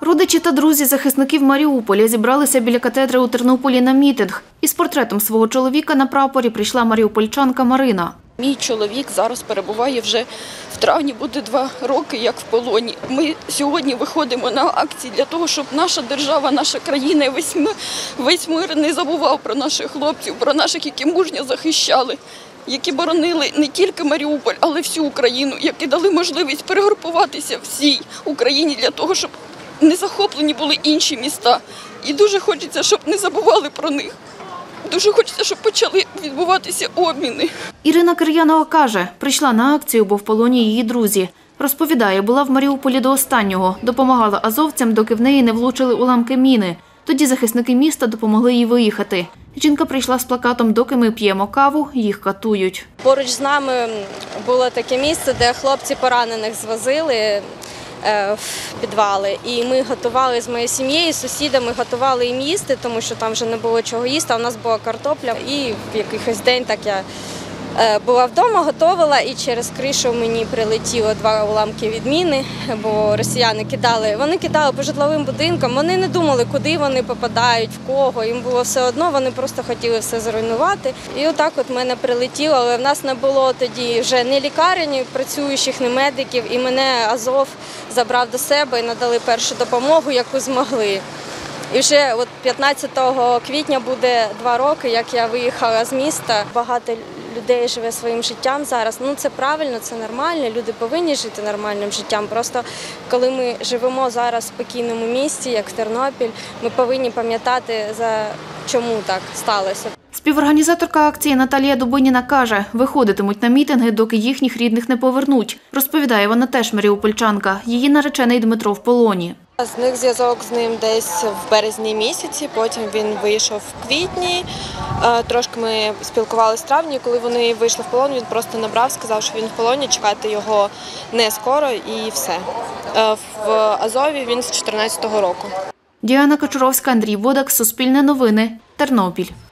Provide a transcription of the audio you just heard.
Родичі та друзі захисників Маріуполя зібралися біля катедри у Тернополі на мітинг. Із портретом свого чоловіка на прапорі прийшла маріупольчанка Марина. Мій чоловік зараз перебуває вже в травні, буде 2 роки, як в полоні. Ми сьогодні виходимо на акції для того, щоб наша держава, наша країна, весь мир не забував про наших хлопців, про наших, які мужньо захищали, які боронили не тільки Маріуполь, але всю Україну, які дали можливість перегрупуватися всій Україні для того, щоб не захоплені були інші міста. І дуже хочеться, щоб не забували про них. Дуже хочеться, щоб почали відбуватися обміни. Ірина Кир'янова каже, прийшла на акцію, бо в полоні її друзі. Розповідає, була в Маріуполі до останнього, допомагала азовцям, доки в неї не влучили уламки міни. Тоді захисники міста допомогли їй виїхати. Жінка прийшла з плакатом «Доки ми п'ємо каву, їх катують». Поруч з нами було таке місце, де хлопці поранених звозили в підвали. І ми готували з моєю сім'єю, з сусідами, готували їм їсти, тому що там вже не було чого їсти, а у нас була картопля. І в якийсь день так я була вдома, готувала, і через кришу мені прилетіло 2 уламки від міни, бо росіяни кидали по житловим будинкам, вони не думали, куди вони попадають, в кого, їм було все одно, вони просто хотіли все зруйнувати. І отак от мене прилетіло, але в нас не було тоді вже ні лікарень, ні працюючих, ні медиків, і мене Азов забрав до себе і надали першу допомогу, яку змогли. І вже от 15 квітня буде 2 роки, як я виїхала з міста. Багато людей живе своїм життям зараз. Це правильно, це нормально, люди повинні жити нормальним життям. Просто коли ми живемо зараз в спокійному місті, як Тернопіль, ми повинні пам'ятати, чому так сталося. Співорганізаторка акції Наталія Дубиніна каже, виходитимуть на мітинги, доки їхніх рідних не повернуть. Розповідає, вона теж маріупольчанка. Її наречений Дмитро в полоні. Зник зв'язок з ним десь в березні місяці, потім він вийшов в квітні. Трошки ми спілкувалися в травні, коли вони вийшли в полон, він просто набрав, сказав, що він в полоні, чекати його не скоро і все. В Азові він з 2014 року. Діана Кочуровська, Андрій Бодак, Суспільне новини, Тернопіль.